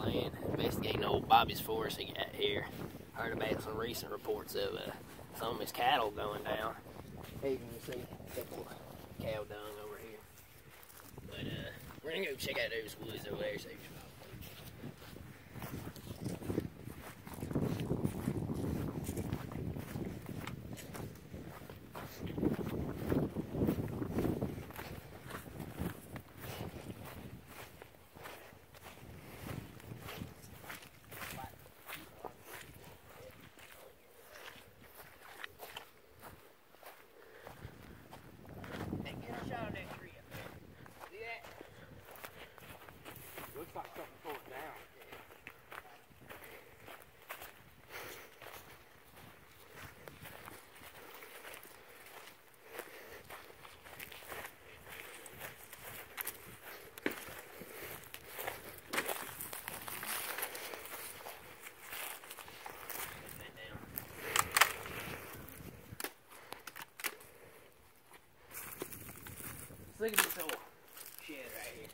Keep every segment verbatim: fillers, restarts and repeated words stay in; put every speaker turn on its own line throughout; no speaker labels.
land, investigating old Bobby's forest he got here. Heard about some recent reports of uh, some of his cattle going down. Here you can see a couple of cow dung over here. But uh, we're gonna go check out those woods over there. So
looks like something pulled it down.
look at this whole shed right here.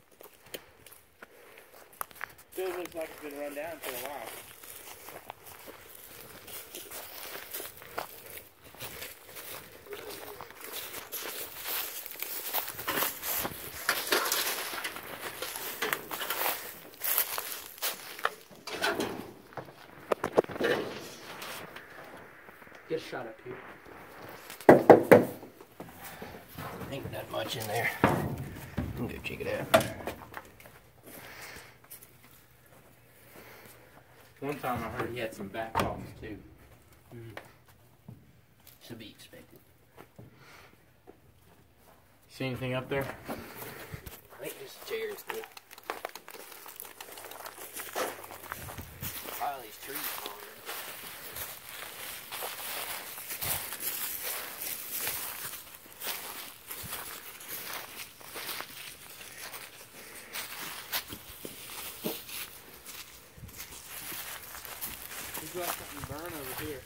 Still looks like it's been run down for a while.
Get a shot up here. Ain't not much in there. I'm gonna go check it out.
One time I heard he had some back calls too.
Mm-hmm. Should be expected.
See anything up there?
I think just a chair and stuff. All these trees falling.
There's like something burn over here.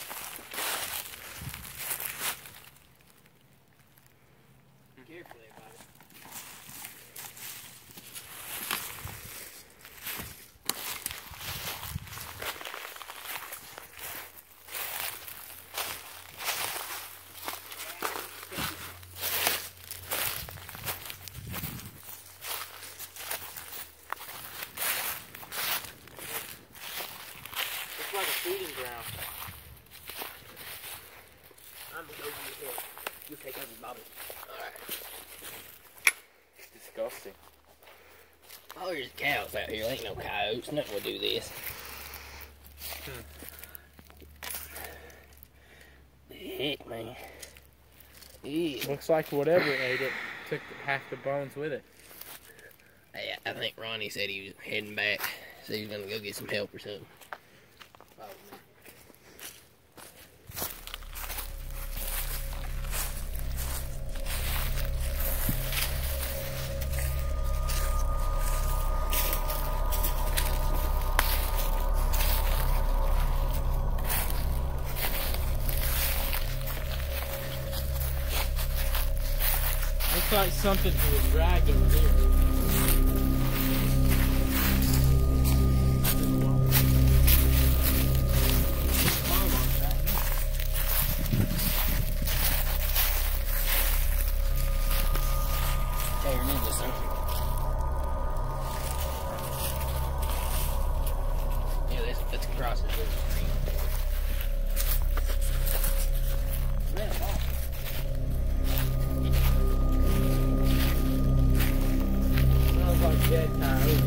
Carefully about it.
It's like a feeding ground.
I'm gonna go over your head. You take over Bobby. Alright.
It's disgusting.
Oh, there's cows out here. There ain't no coyotes. Nothing will do this.
Hmm.
Heck, man. Ew.
Looks like whatever ate it took half the bones with it.
Hey, I think Ronnie said he was heading back, so he was gonna go get some help or something. Oh, man.
Looks like something was dragged over here.
Tearing into something. Yeah, that's, that's across the street. Man, oh.
Smells like dead coyote.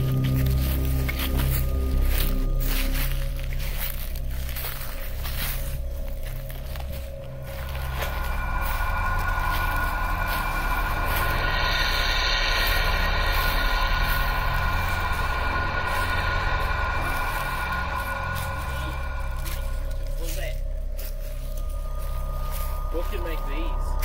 What's that?
What can make these?